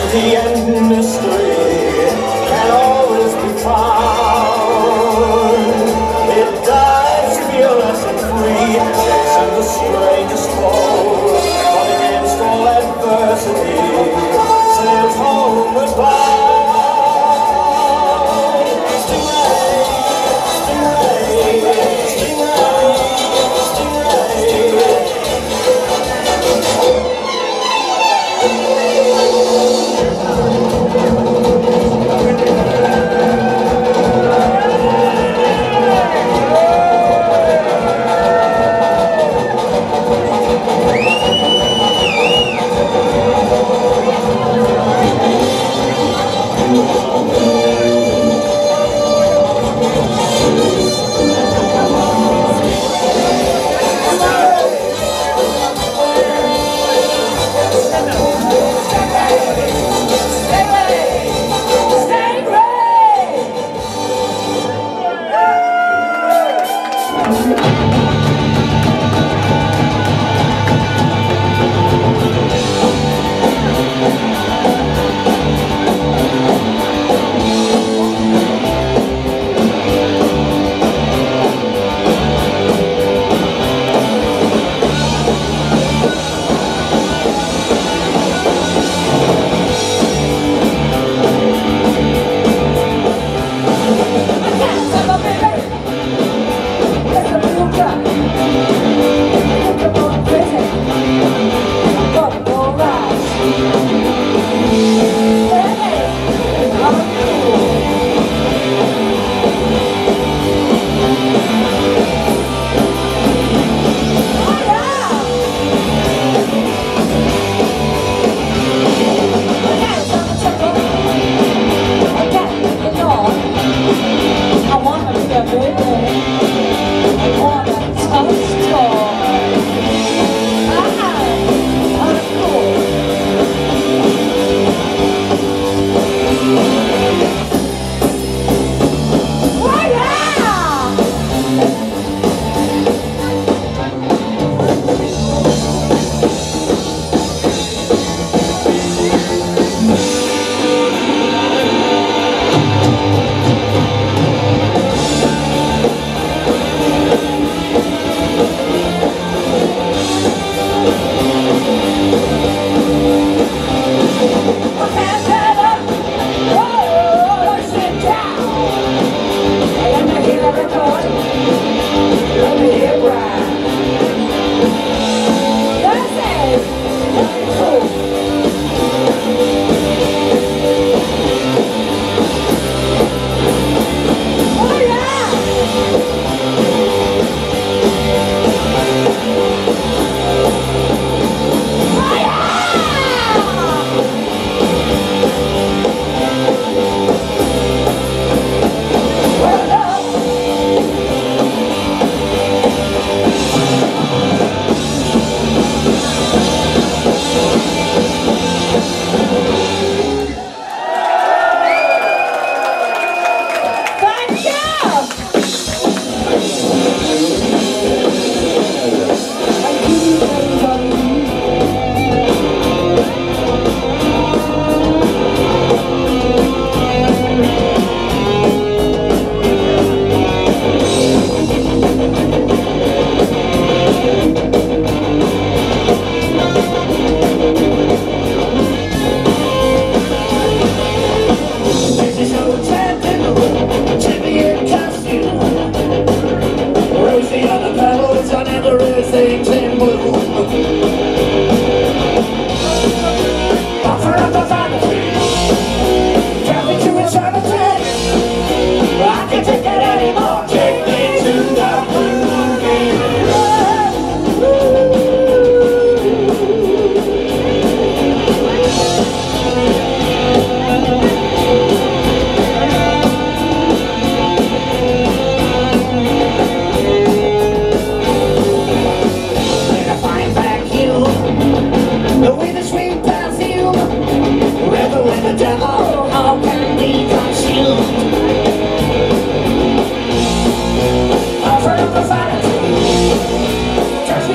Beauty and mystery can always be found. It dives fearless and free, chasing the strangest foe, but against all adversity, sails homeward bound.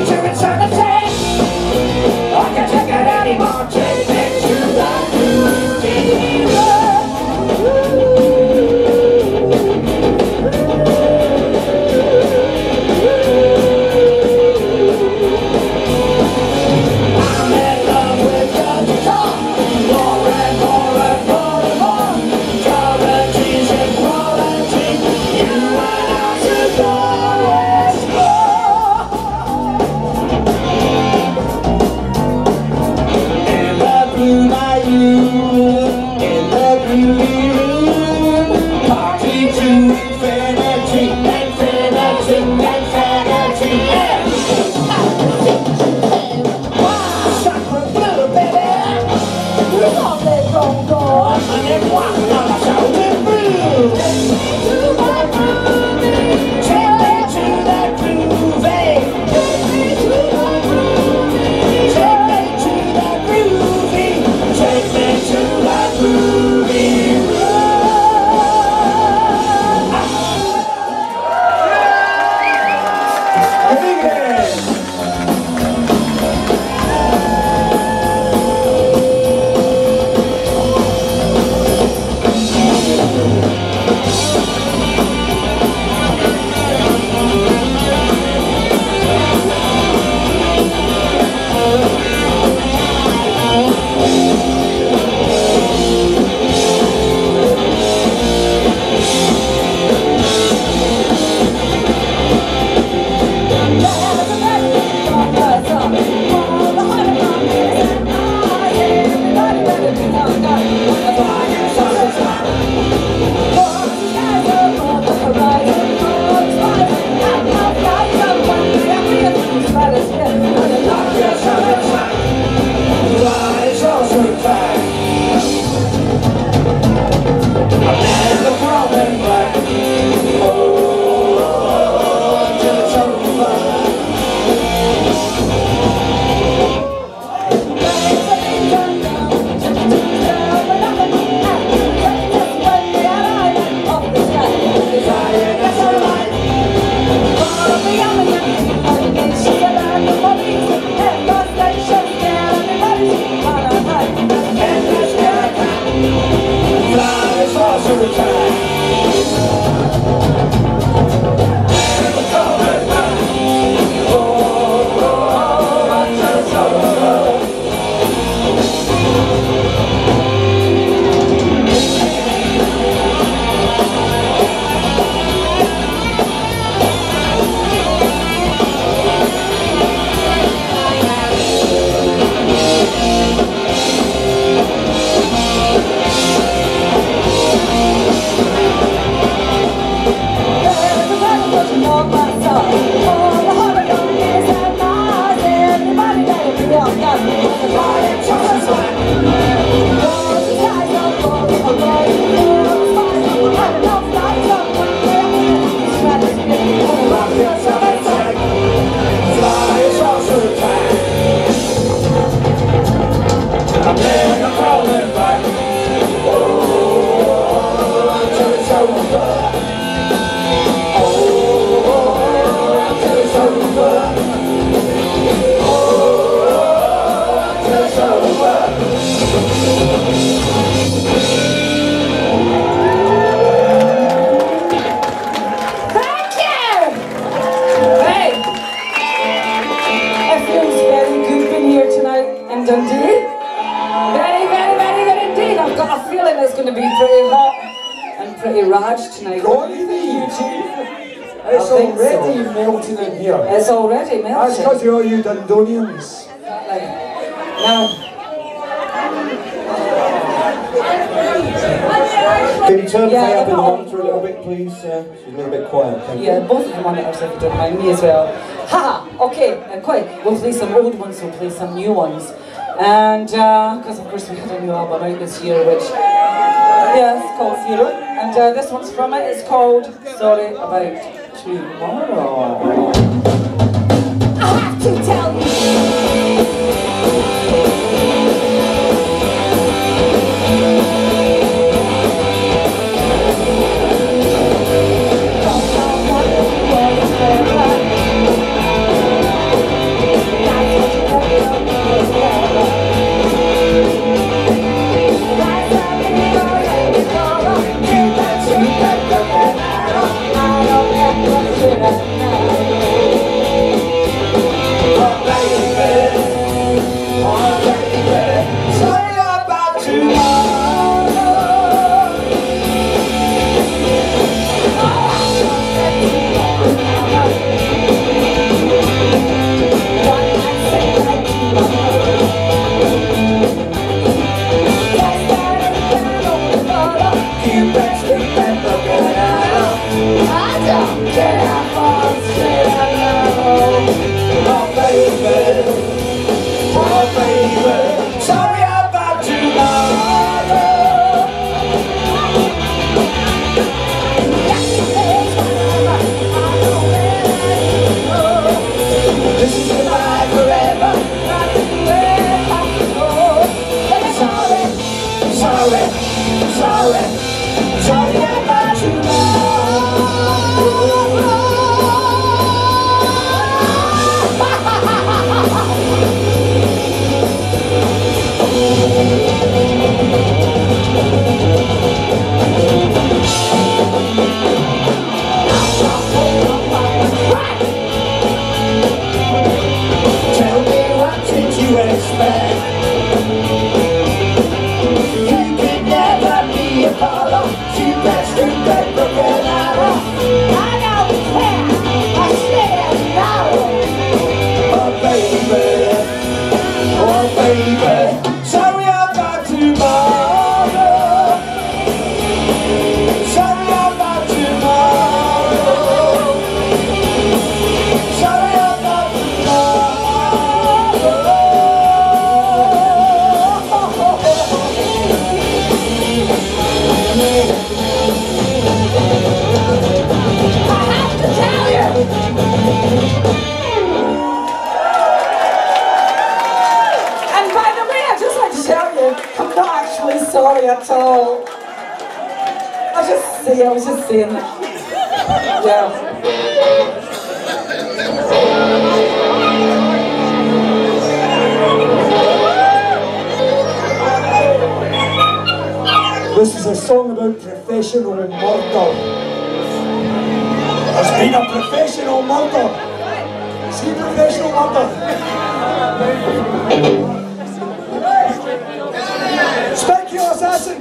I can't take it anymore. Take me to the moon. Dundee. Very, very, very good indeed. I've got a feeling it's going to be pretty hot and pretty raj tonight. Got anything, Eugene? It's already melting in here. It's already melting. That's because of all you Dundonians. Now, can you turn the fire up in the monitor a little bit, please? She's a little bit quiet. Yeah, both of them on it, if you don't mind, me as well. Haha, okay, quick. We'll play some old ones, we'll play some new ones. And, because of course we had a new album out this year, which, yeah, it's called Zero. And this one's from it, it's called Sorry About Tomorrow. I have to tell you. Sorry at all. I was just saying that. Yeah. This is a song about professional murder. There's been a professional murder. See professional murder. Spike your assassin!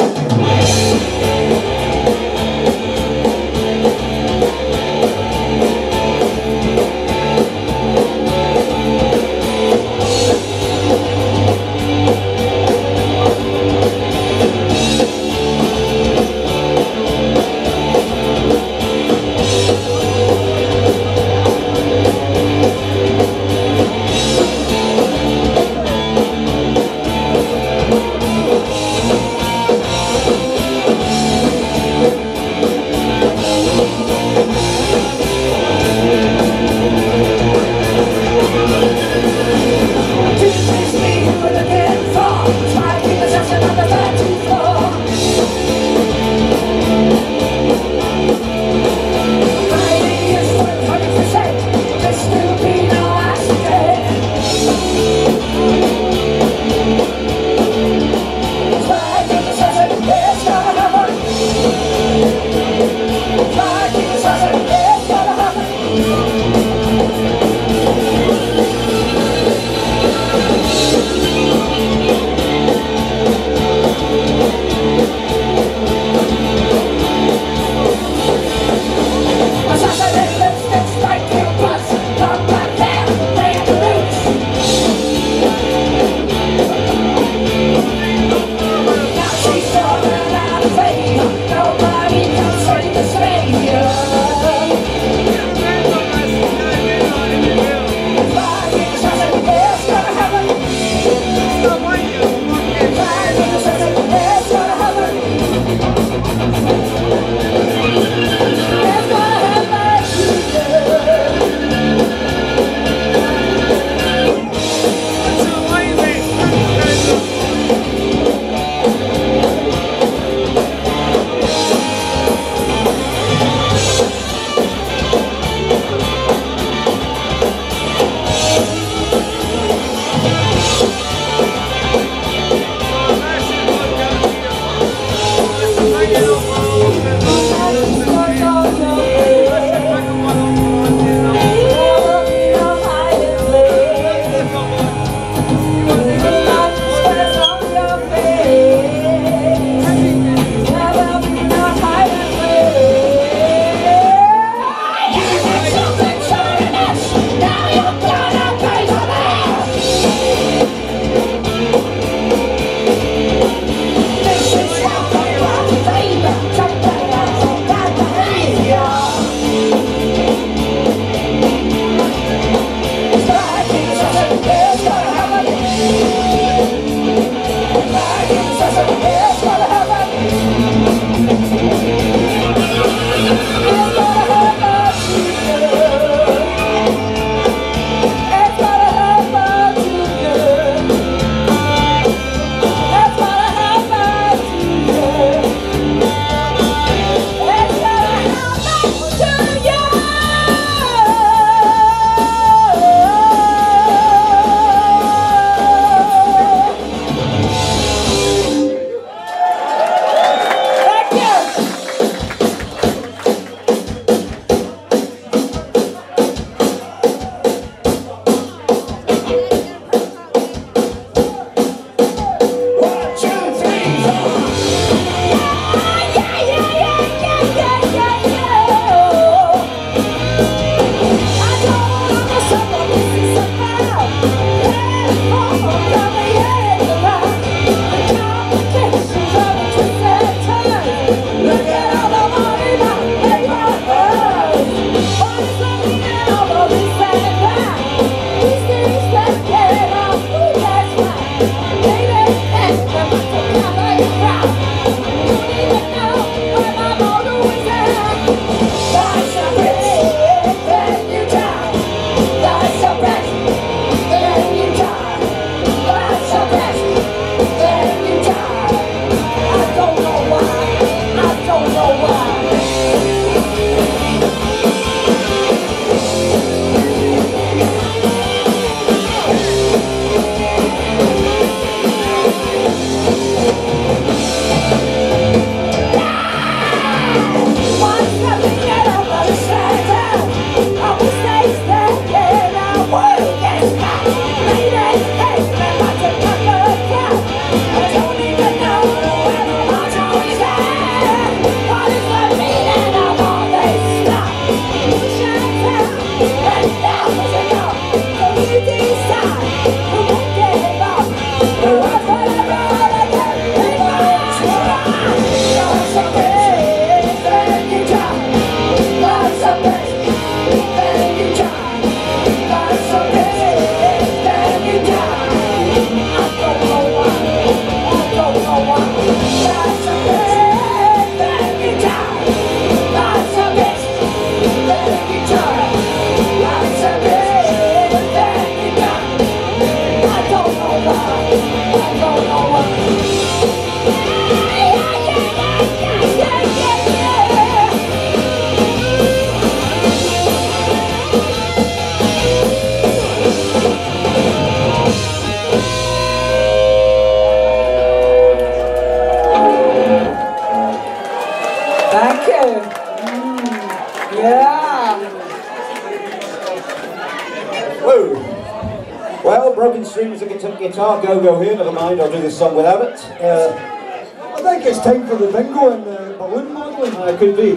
guitar go-go here, never mind, I'll do this song without it. I think it's time for the bingo and the balloon modelling. It could be.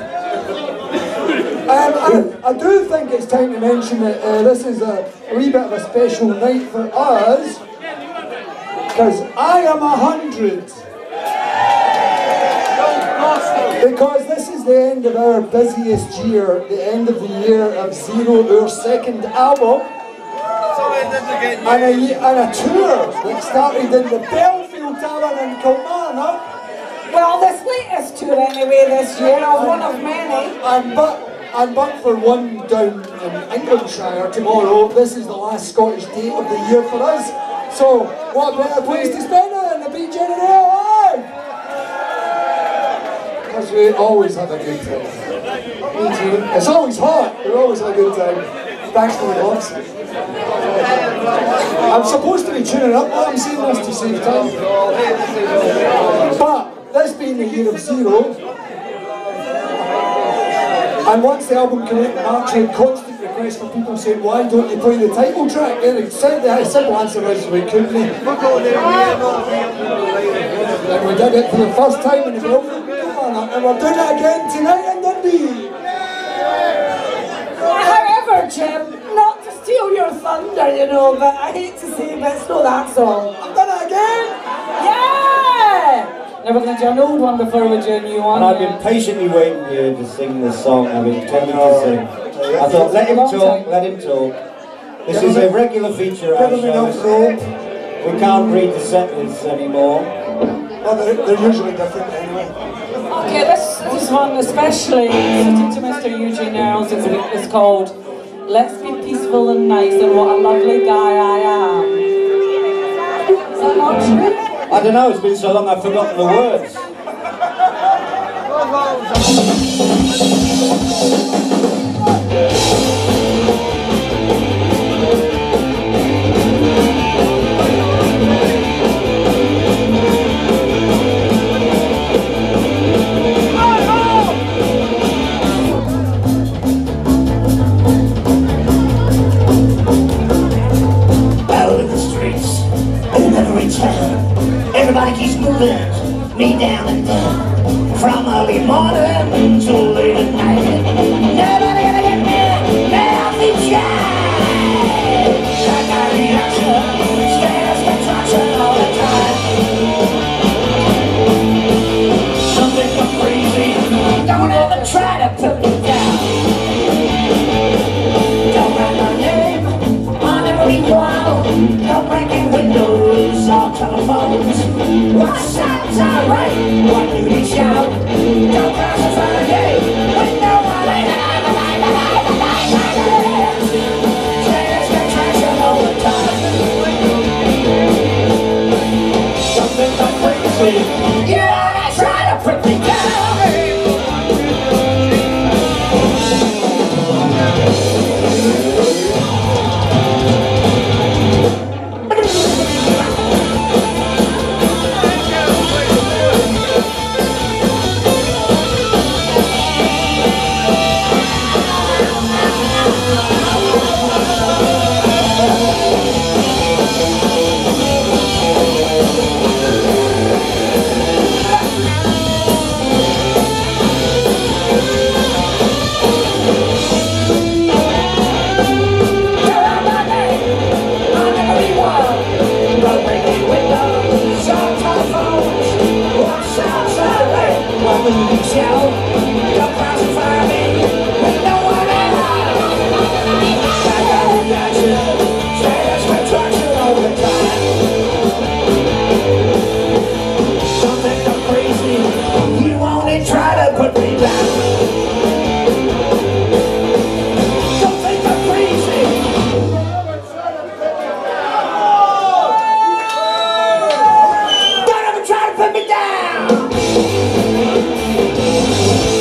I do think it's time to mention that this is a wee bit of a special night for us, because I am 100. Because this is the end of our busiest year, the end of the year of Zero, our second album, and a tour that started in the Belfield Tavern in Kilmarnock. Well, this latest tour anyway this year, of one of many. And but for one down in Englandshire tomorrow, this is the last Scottish date of the year for us. So, what better place to spend it than the beach in Live? Because we always have a good time. Me too. It's always hot, we always have a good time. Thanks for the gloves. I'm supposed to be tuning up, but I'm saying this to save time. But, this being the year of Zero, and once the album came out, March had constant requests from people saying, why don't you play the title track? And the simple answer is we couldn't. And we did it for the first time in the Belfield, and we're doing it again tonight in Dundee. However, Jim, not to steal your thunder, you know, but I hate to say, but it's not that song. I've done it again! Yeah! Never going to do an old one before we do a new one. And I've been patiently waiting here to sing this song. I've been intending to sing. I thought, let him talk, let him talk. This is a regular feature at our show. We can't read the set lists anymore. Well, they're usually different anyway. Okay, this one especially suited to Mr. Eugene Earls. It's called Let's Be Peaceful and Nice and What a Lovely Guy I Am. Is that not true? I don't know, it's been so long I've forgotten the words. Out in the streets, in every town, everybody keeps moving me down and down. From early morning to late at night, nobody ever get me down the jive. I got reaction, status construction all the time. Something so crazy, don't ever try to put me down. Don't write my name on every wall, no breaking windows or telephones. What sounds alright, what you reach out, don't classify the game with no one I Status contraction all the time. Something so crazy, you wanna try to put me down. Put me down!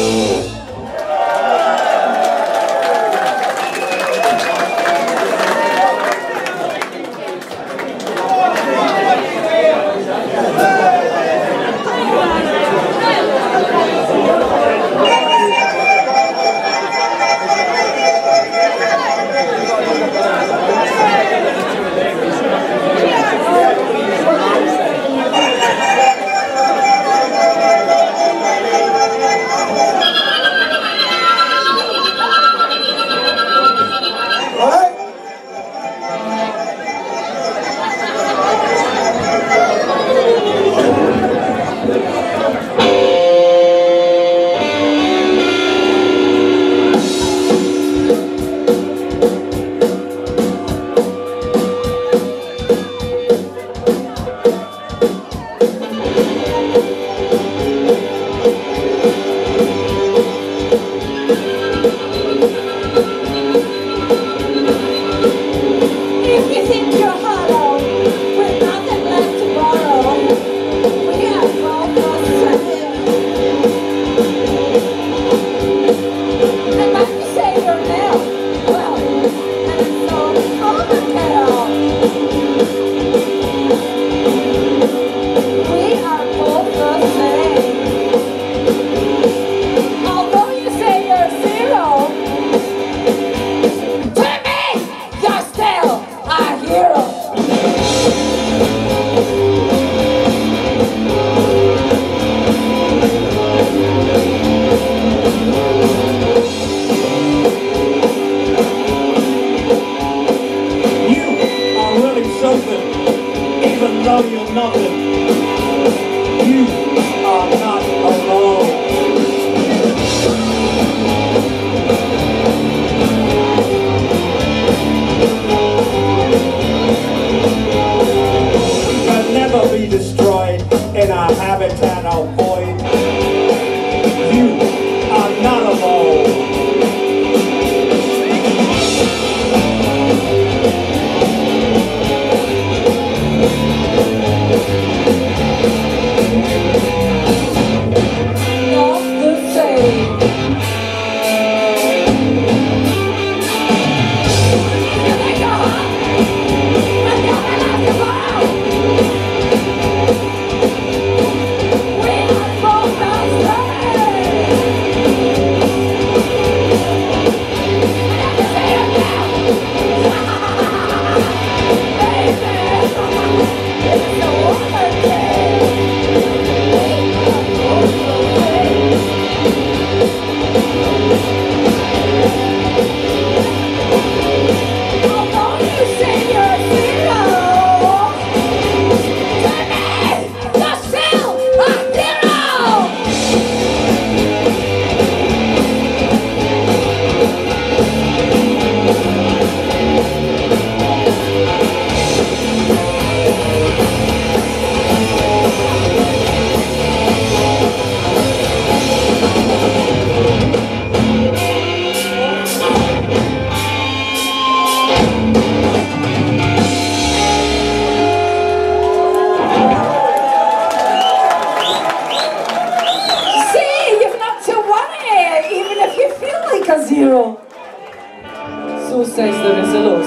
You are not alone. Can never be destroyed in a habitat of void. You are not alone. Not the same. Zero. So says the Rezillos.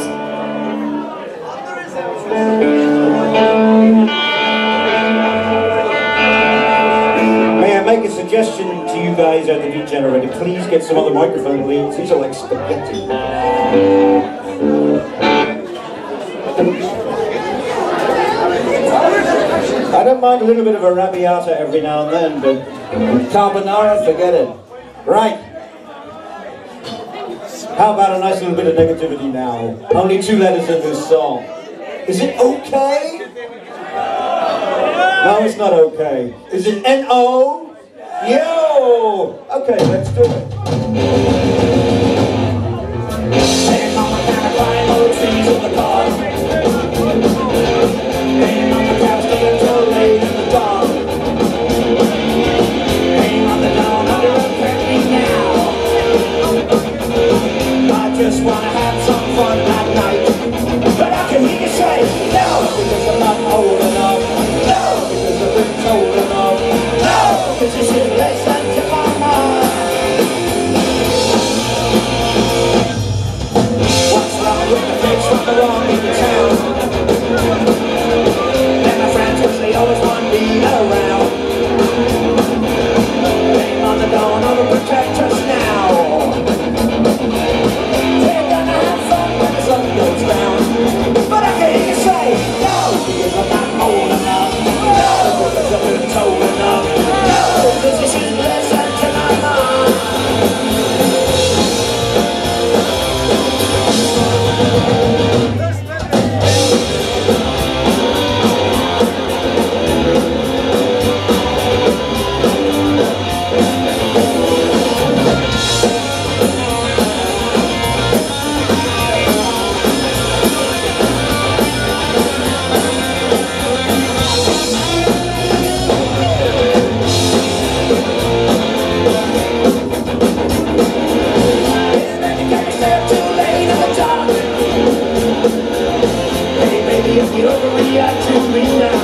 May I make a suggestion to you guys out the beat generator? Please get some other microphone leads. These are like spaghetti. I don't mind a little bit of a arrabbiata every now and then, but carbonara, forget it. Right. How about a nice little bit of negativity now? Only 2 letters in this song. Is it okay? No, it's not okay. Is it N-O? Yo! Okay, let's do it. Ain't mama kinda crying over trees in the park. Ain't mama kinda staying so late in the dark. Ain't on the dawn under a curtain now. I just wanna have some fun that night. But I can hear you say, no, because I'm not old enough. No, because I've been told enough. No, because you should listen to my mind. What's wrong with the face from the wrong in the town? And my friends, cause they always want me around. Name on the dawn, over protect us now. They're gonna have fun when the sun goes down. But I can hear you say, no, because I'm not old enough. No, because I've been told enough. No, because you should listen to my mind. If you overreact to me now,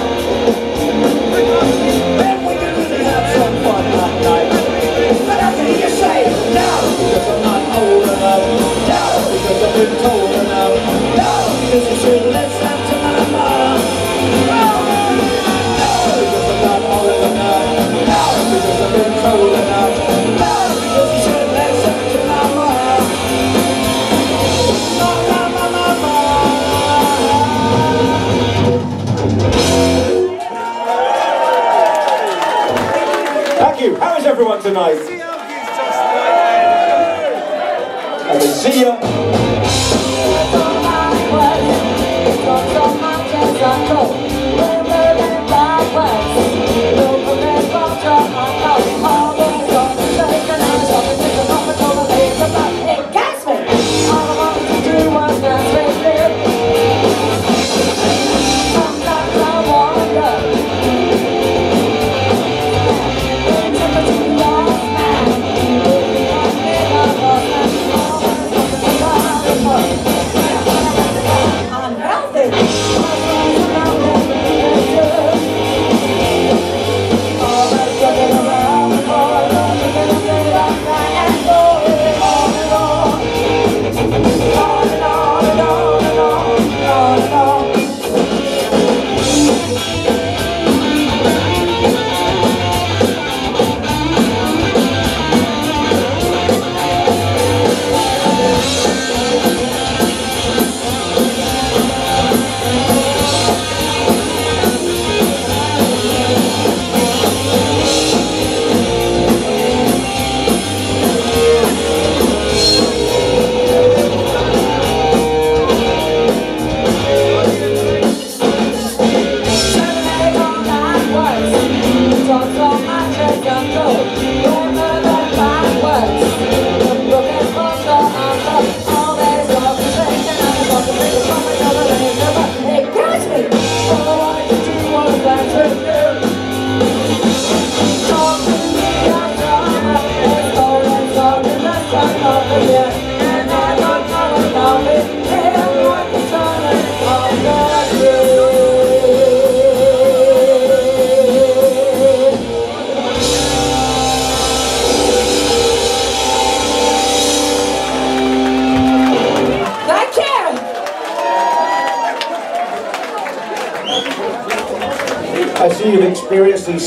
then we can really have some fun that night. But how can you say no? Because I'm not old enough. No, because I've been told enough. No, because you should listen to my mom. No, because I'm not old enough. No, because I've been told enough. No, because you should listen to my mom. Thank you. How is everyone tonight? I will see you. So much as I know,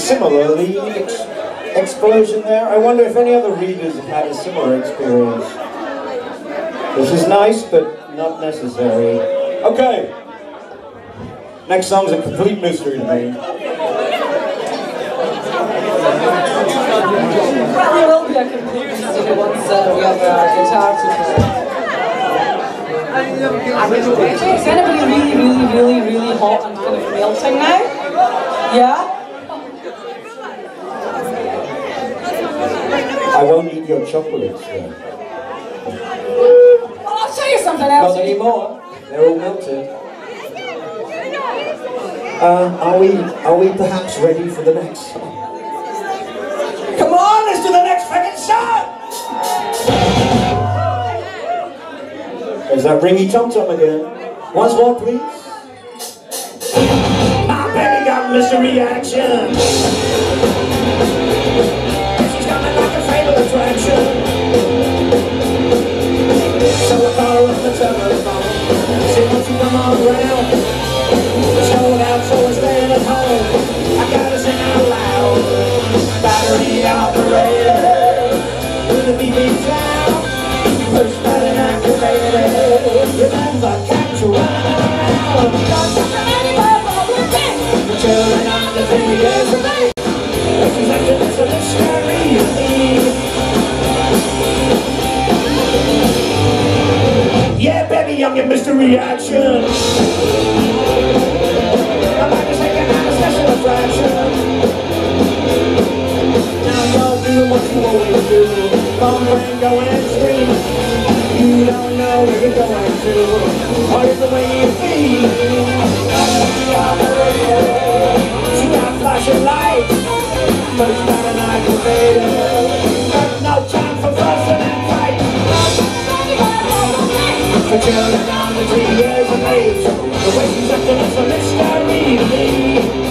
similar lead explosion there. I wonder if any other readers have had a similar experience. This is nice, but not necessary. Okay. Next song's a complete mystery to me. Well, it will be a complete mystery once we have our guitar to play. Is anybody really hot and kind of melting now? Yeah? I won't eat your chocolates then. Well, I'll show you something else. Not anymore. They're all melted. Are we perhaps ready for the next song? Come on, let's do the next fucking song! There's that ringy tom-tom again. Once more, please. My baby got mystery action. She's coming like a fatal attraction. So I call her up the telephone. Say, won't you come on round? Sold out, so we're staying at home. I gotta sing out loud. Battery operated with a BB sound. Push button activated. Remember, catch a ride. The children under 3 years of age. She's acting as a mystery to me. Yeah, baby, I'm your mystery action. I'm about to take out a special attraction. Now you're doing what you always do. Phone ring going stream. You don't know where you're going to. Or is the way you feel. She got flashing lights. First button activated. No time for fussing and fighting. For children under 3 years of age, the way she's acting is a mystery to me.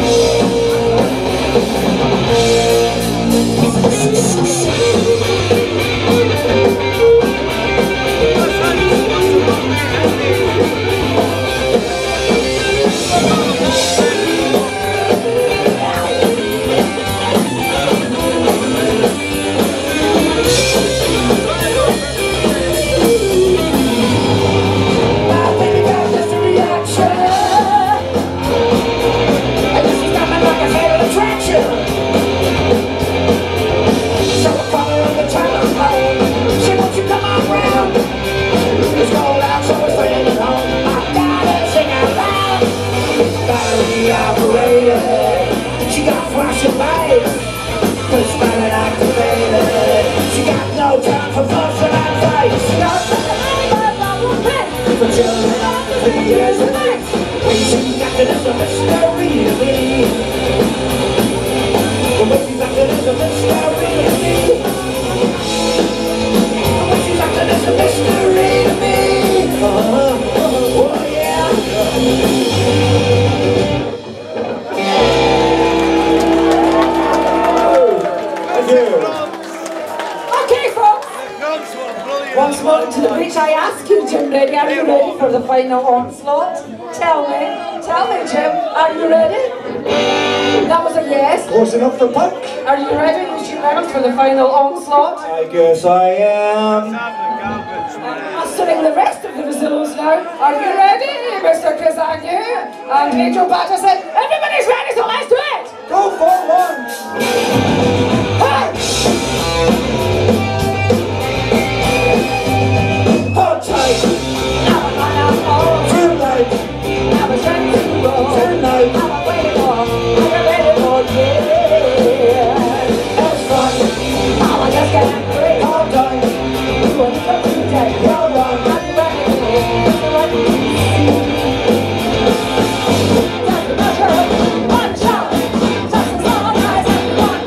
Once more to the breach, I ask you, Jim Ready, are you ready for the final onslaught? Tell me, Jim, are you ready? That was a yes. Close enough for Punk. Are you ready, Mr. Reynolds, for the final onslaught? I guess I am. Mastering the rest of the Rezillos now. Are you ready, Mr. Kazanyu? And Major Patterson? Everybody's ready, so let's do it! Go for one! Hey! Hold tight! Tonight! Tonight! That's fun. I just can't hold tight. Hold on. One shot. Just as long as one.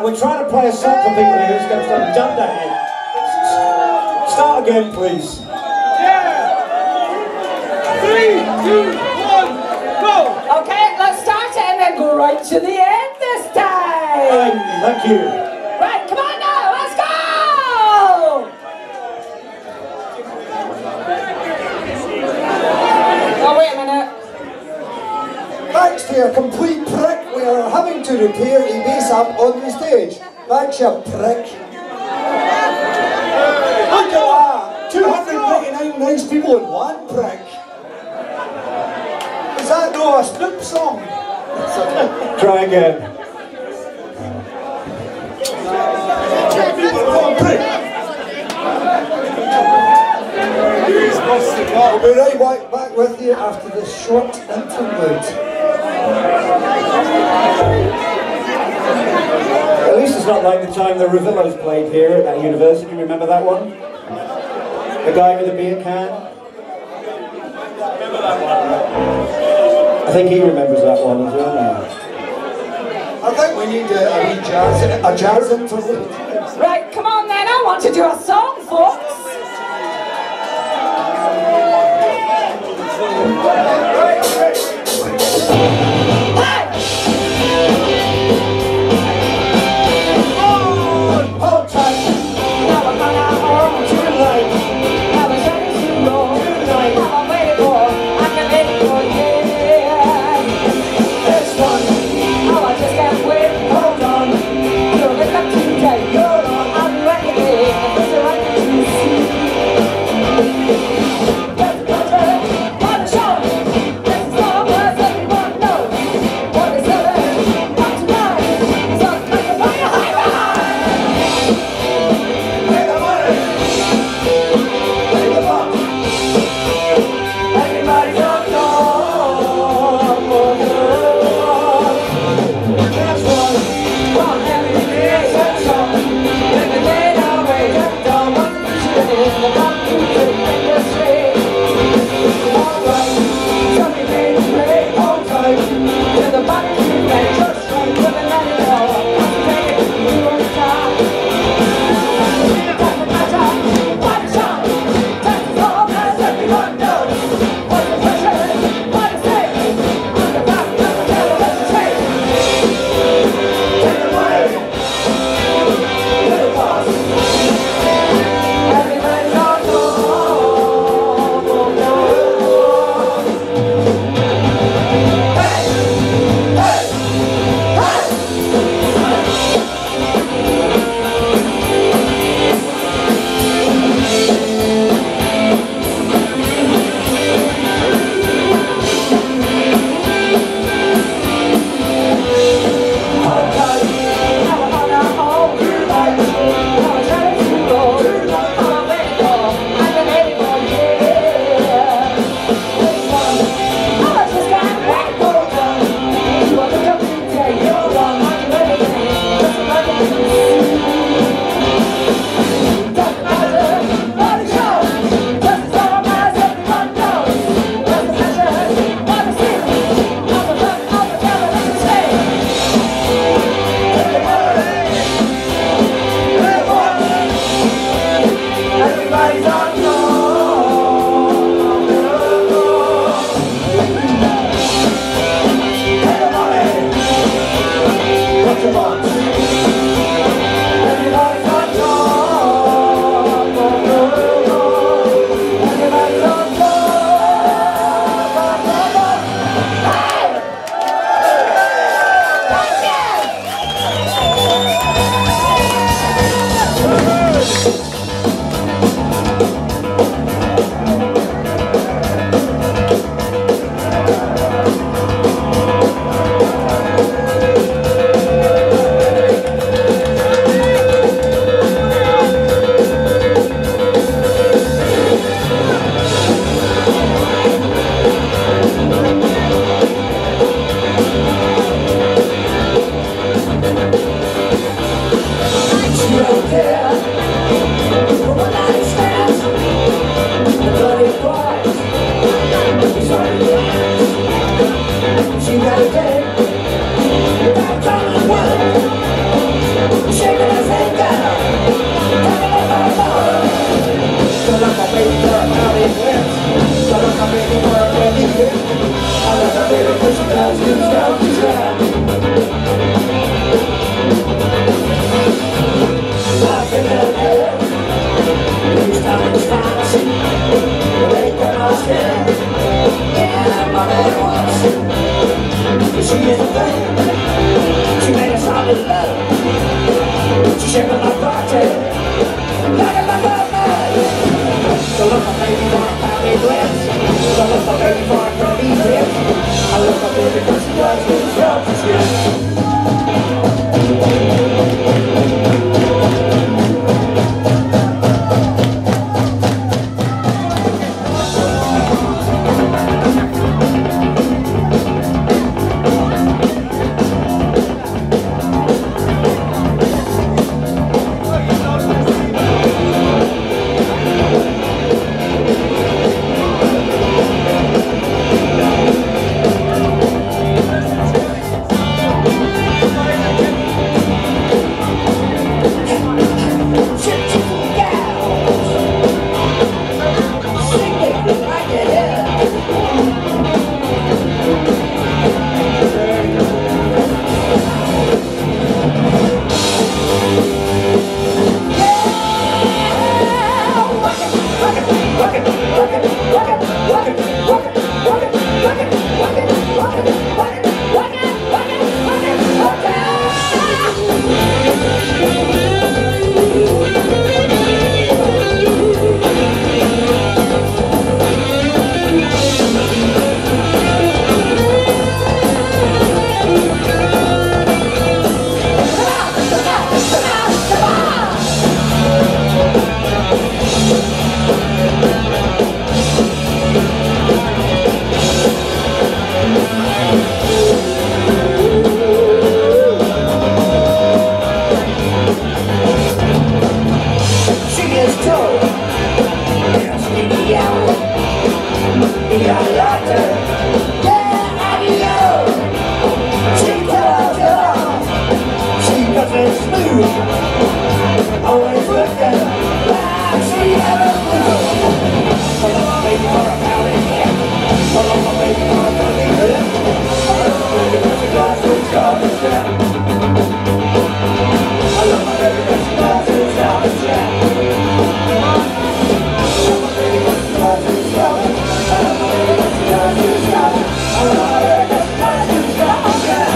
we're trying to play a song for people who's going to start Dundee. Start again, please. Yeah! 3, 2, 1, go! Okay, let's start it and then go right to the end this time. Thank you. Right, come on now, let's go! Oh, wait a minute. Thanks to a complete prick, we are having to repair a bass amp on the stage. Thanks, you prick. Look at that! 299 nice people in one prick. Is that no a Snoop song? Try again. I'll be right back with you after this short interlude. At least it's not like the time the Rezillos played here at that university. Remember that one? The guy with the beer can? Remember that one? I think he remembers that one as well now. I think we need a jazz interlude. Right, come on then, I want to do a song, folks. See She made us all in love. She shared my party. Look at my love. So look my baby for a pouty lips. So look my baby for a curvy lips. I look my baby because she does with the drugs and shit. Always looking like she ever will. Hold on, my baby, for a pouty lip. Hold on, my baby, for a curly lip. Hold on, my baby, because she does with drugs and shit. I love my baby because she does with drugs and shit. I love my baby because she does with drugs. I love my baby because she does with drugs. I love my baby because she does with drugs and shit.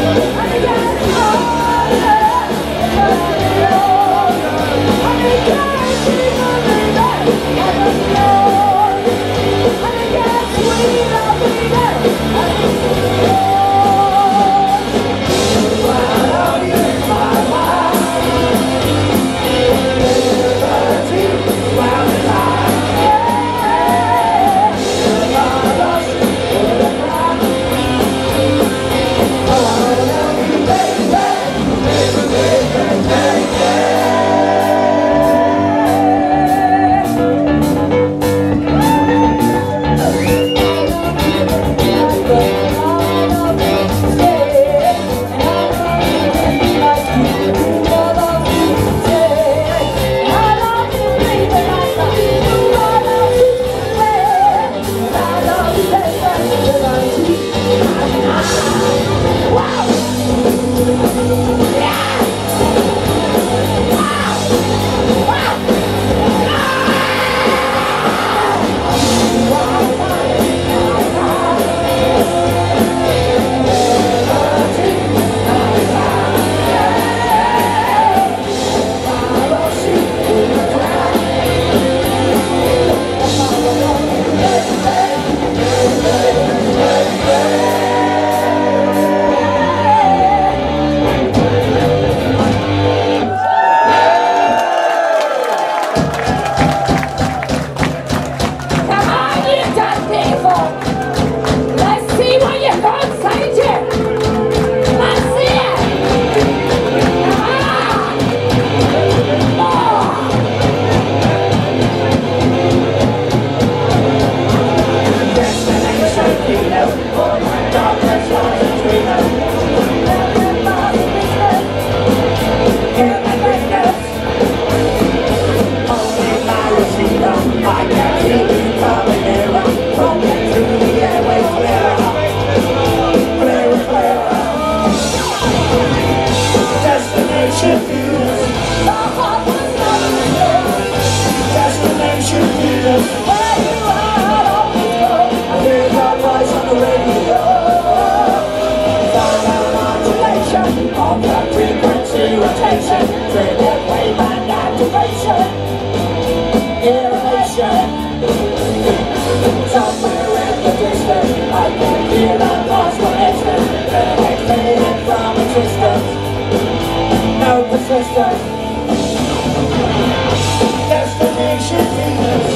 Yeah. destination. Innovation. Somewhere in the distance, I can hear the thoughts for instance. And I faded from existence. No persistence. Destination Venus.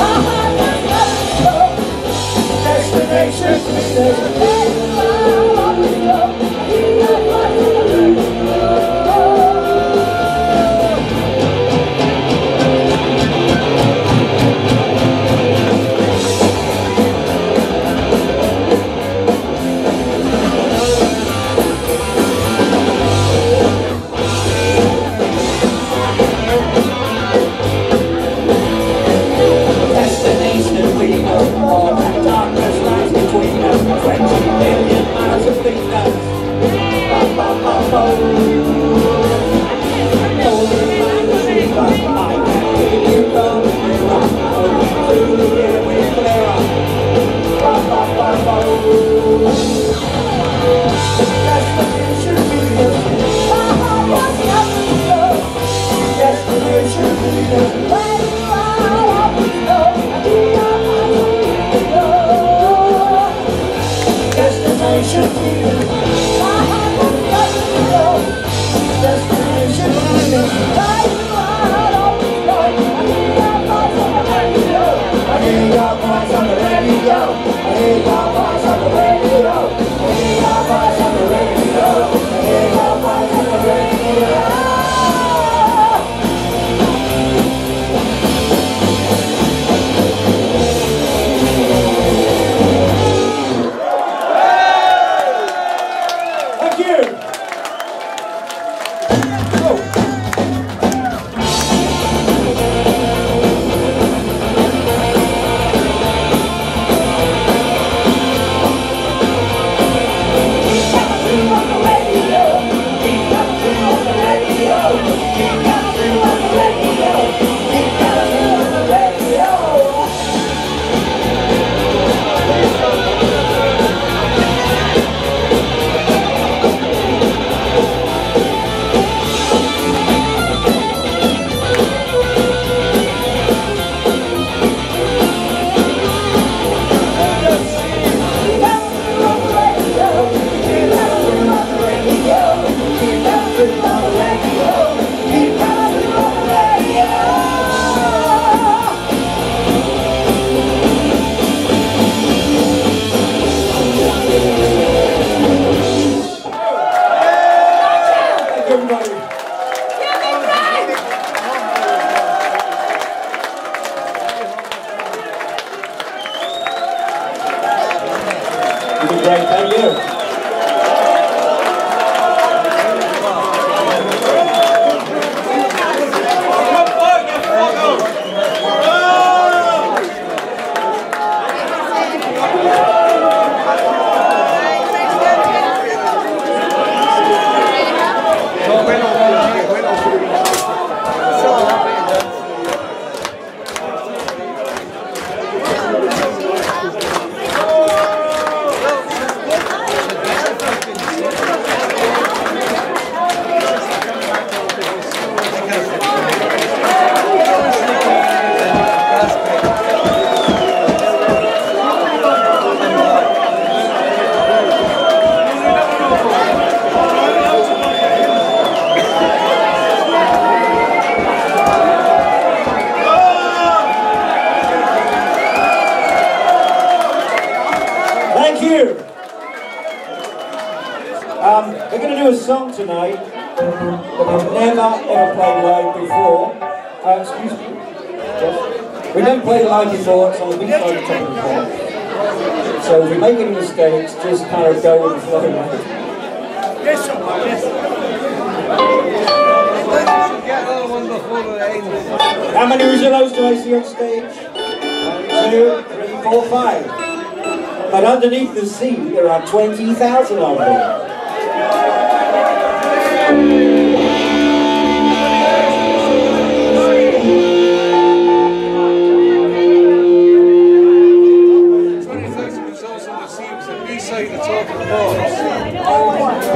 Destination Venus. We're going to do a song tonight that we've never ever played live before. Excuse me. Yes. We've never played it live before, it's on the big side of the top of the box. So if we make any mistakes, just kind of go with the flow. Yes, sir. Yes. How many Rezillos do I see on stage? 1, 2, 3, 4, 5. But underneath the sea, there are 20,000 of them.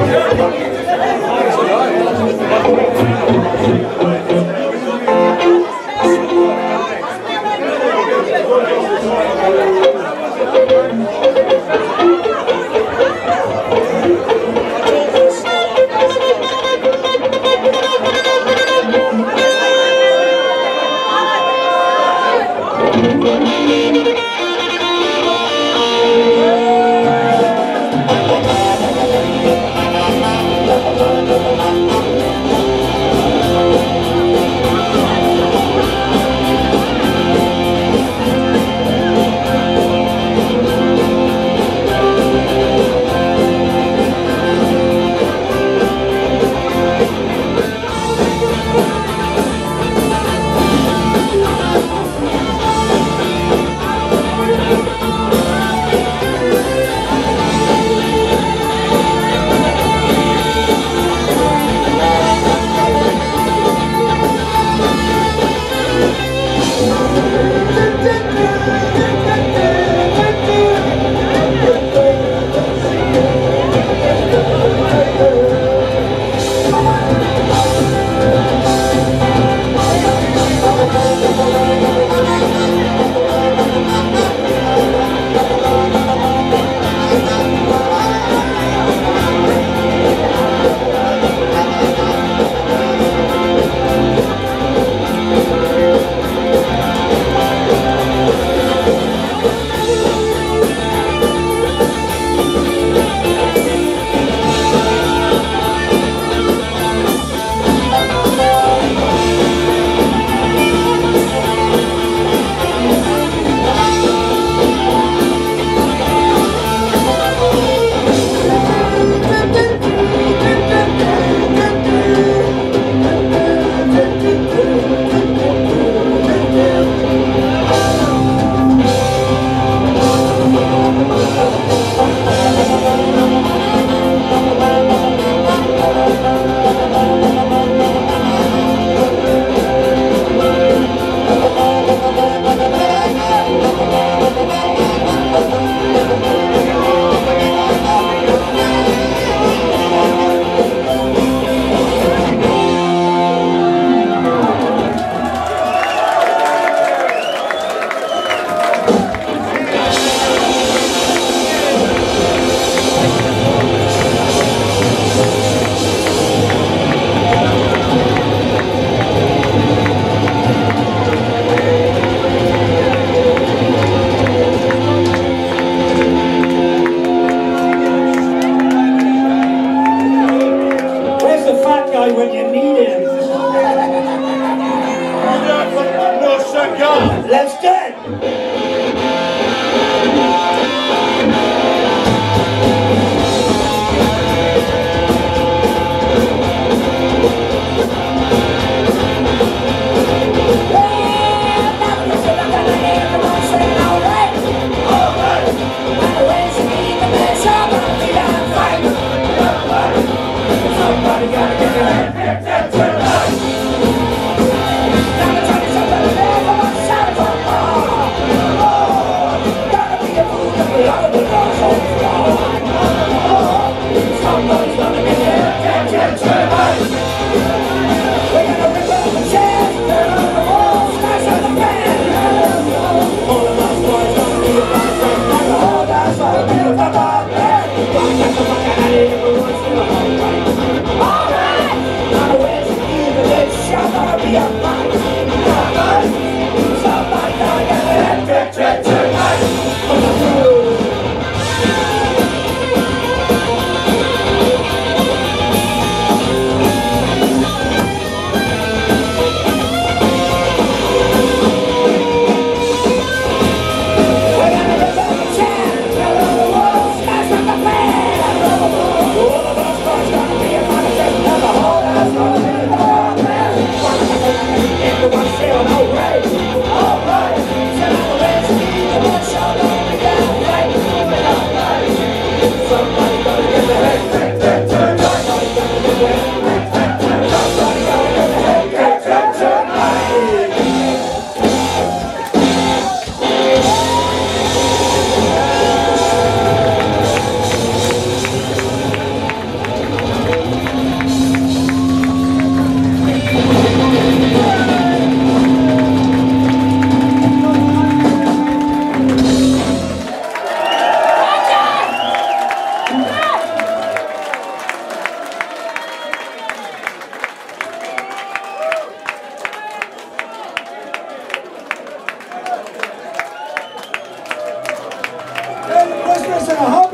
Oh, Let's do it! Christmas and a happy